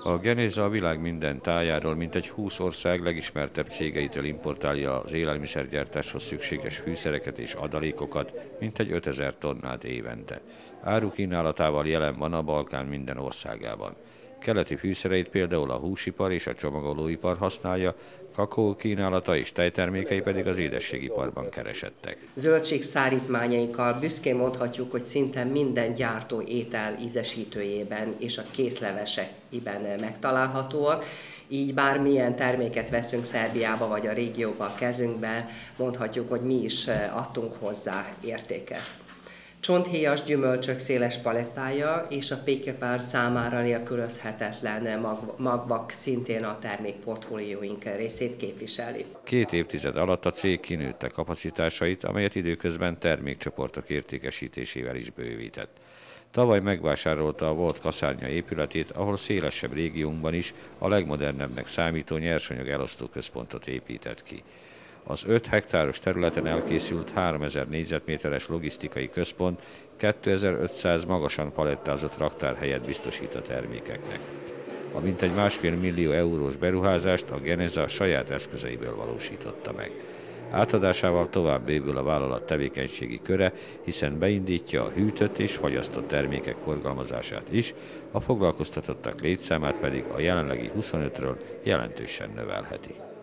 A Genéza a világ minden tájáról mintegy 20 ország legismertebb cégeitől importálja az élelmiszergyártáshoz szükséges fűszereket és adalékokat, mintegy 5000 tonnát évente. Árukínálatával jelen van a Balkán minden országában. Keleti fűszereit például a húsipar és a csomagolóipar használja, kakaó kínálata és tejtermékei pedig az édességiparban keresettek. Zöldség szállítmányainkkal büszkén mondhatjuk, hogy szinte minden gyártó étel ízesítőjében és a készlevesekben megtalálhatóak. Így bármilyen terméket veszünk Szerbiába vagy a régióba a kezünkbe, mondhatjuk, hogy mi is adtunk hozzá értéket. Csonthéjas gyümölcsök széles palettája és a pékepár számára nélkülözhetetlen magvak szintén a termékportfólióink részét képviseli. 2 évtized alatt a cég kinőtte kapacitásait, amelyet időközben termékcsoportok értékesítésével is bővített. Tavaly megvásárolta a volt kaszárnya épületét, ahol szélesebb régiónkban is a legmodernebbnek számító nyersanyag elosztóközpontot épített ki. Az 5 hektáros területen elkészült 3000 négyzetméteres logisztikai központ 2500 magasan palettázott raktárhelyet biztosít a termékeknek. A mintegy 1,5 millió eurós beruházást a Geneza saját eszközeiből valósította meg. Átadásával tovább bővül a vállalat tevékenységi köre, hiszen beindítja a hűtött és fagyasztott termékek forgalmazását is, a foglalkoztatottak létszámát pedig a jelenlegi 25-ről jelentősen növelheti.